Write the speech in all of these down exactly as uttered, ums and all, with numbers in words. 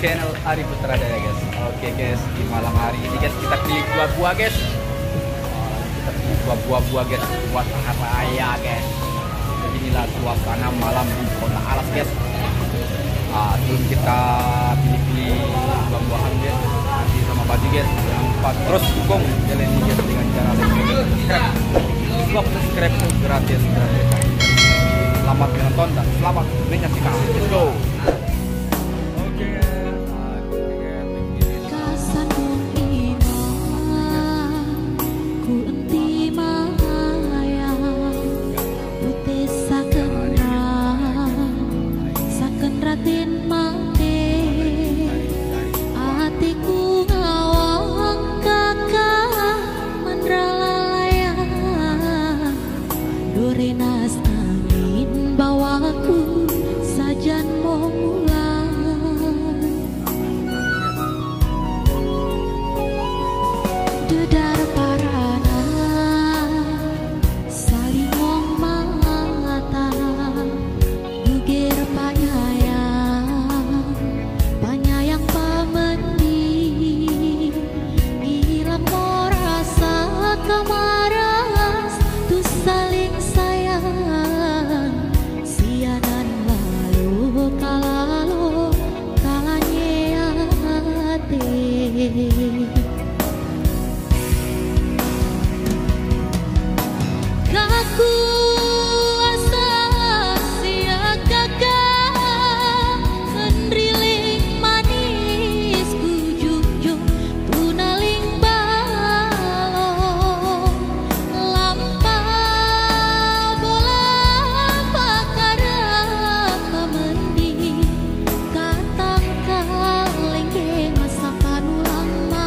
channel Ari Putra Daya guys. Oke guys, di malam hari ini guys kita pilih buah-buah guys. Uh, kita pilih buah-buah guys buat hari raya guys. Beginilah suasana malam di kota Alas guys. Uh, sebelum kita pilih-pilih buah-buahan guys, nanti sama baju guys, jangan lupa terus dukung channel ini guys dengan cara like, subscribe. Sebab subscribe itu gratis, gratis. Selamat menonton dan selamat menyaksikan. Let's go. Dorenas angin bawaku sajan mau mulai. Dedar parana saling ngong mata, gugir panyayang panyayang pamendi, ilang mo rasa kamaras tu saling sianan lalu kalalo kalanya hati. Kaku asa sia kakak menriling manis kujujung tunaling balong lampau bola pakara pemendi katang kalengge masa panulang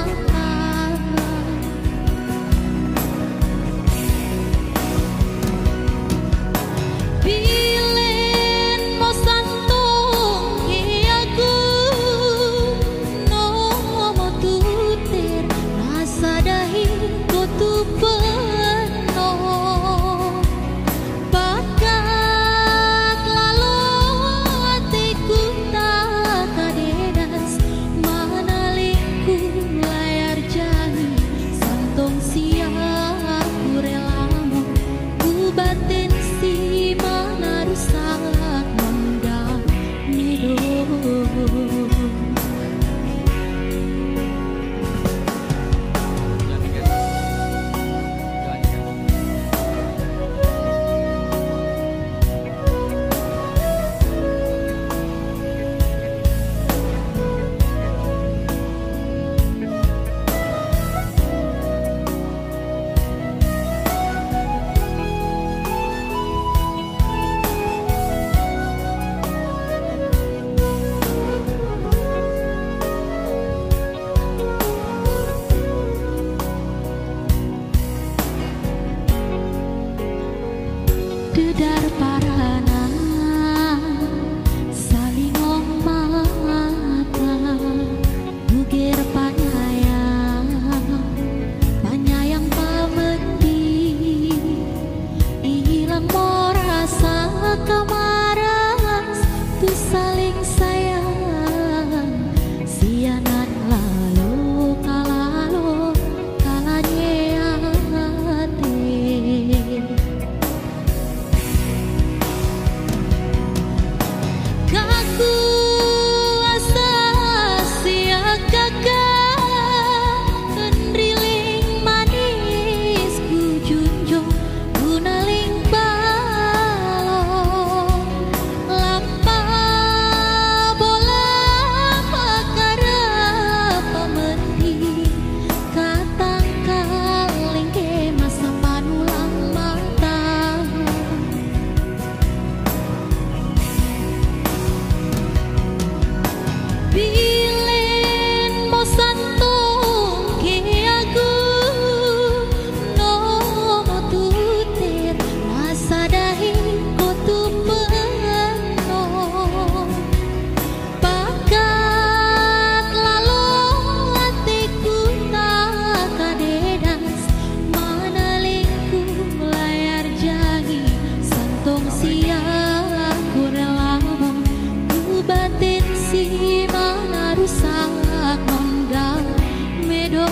rusak mondang medo.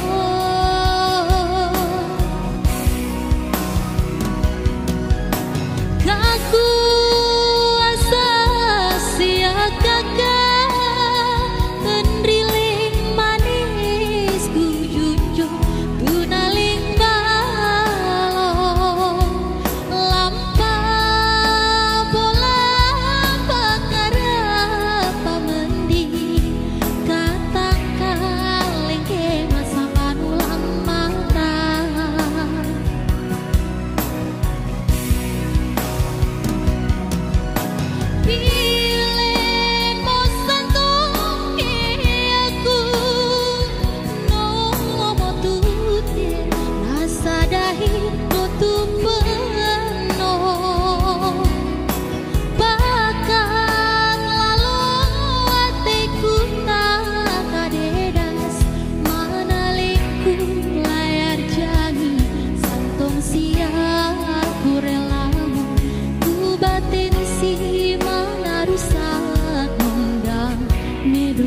Kaku asa sia kakak kenriling manis ku junjung tunaling balong lampa bola pakara pamendi katang kaleng ke masakan ulang marah. Pilen bosan tuh aku nomo tuti rasa dahi tutup penuh bakat lalu hatiku tak kadedas manalingku layar jangi santong siang aku relamu ku batin si mana rusak mondang medo.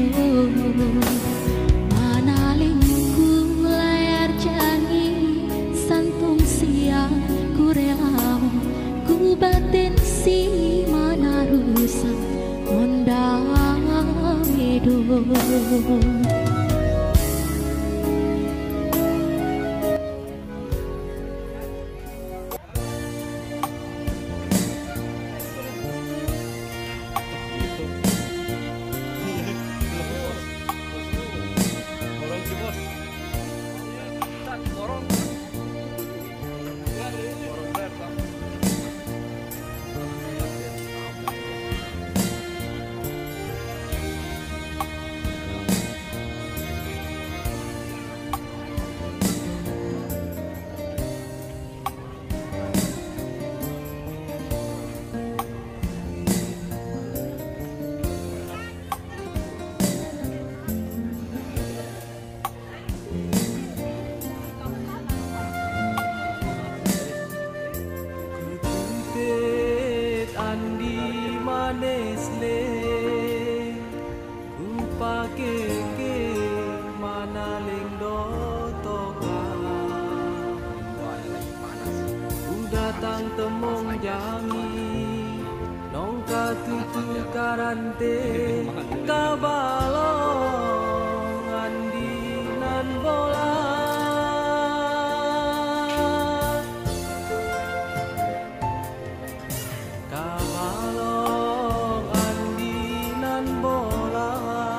Manalingku layar jangi santung siang ku relamu ku batin si mana rusak mondang medo. Andi manis le ku pake ke manaling do toka ku datang temong jangi nongka tutu karante kabalong andi nan bola kabalong andi nan bola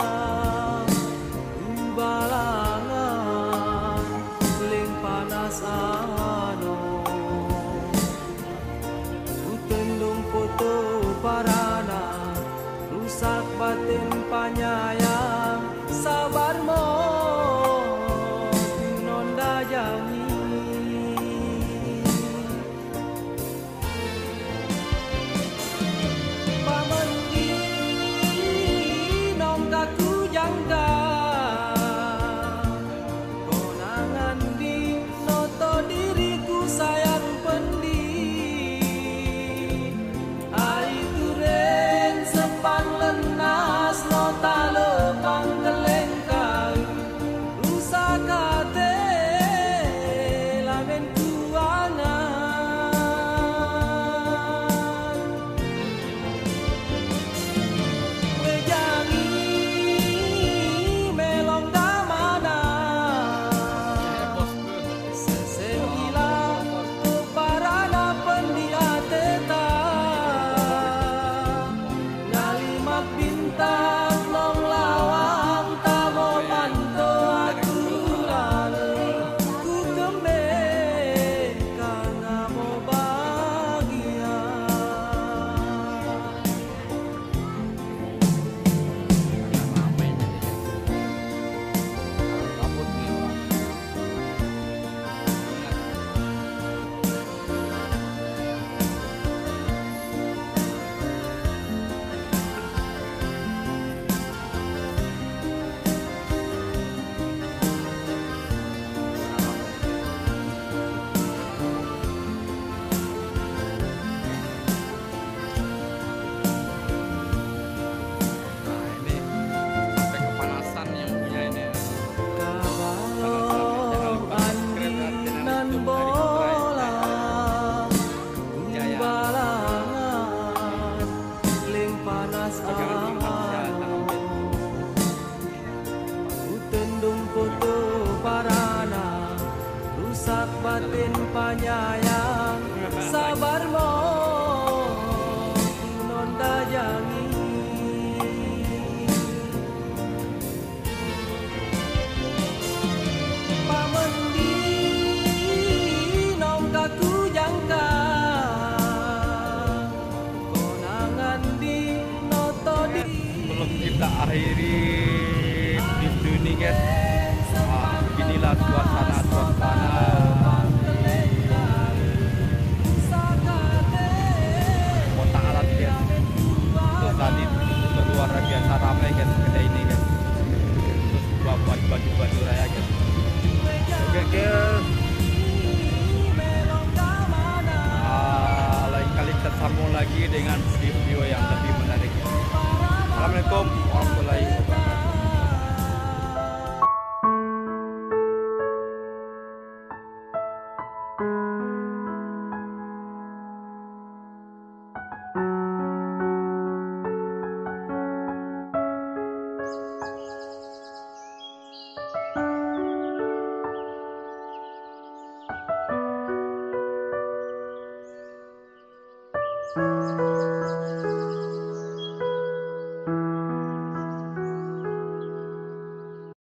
balangan ling panas ano utendung foto parana rusak batin panyaya panyayang sabar mo nonda jangi pamendi nong kaku jangka konangan di noto di Sebelum kita akhiri video ini guys, ah, inilah suasana suasana kota alat guys. Terus tadi luar biasa ramai guys kedai ini guys. Terus buat buat baju baju raya guys. Oke guys. Ah, lain kali kita sambung lagi dengan video yang lebih menarik. Assalamualaikum warahmatullahi wabarakatuh. Thank you.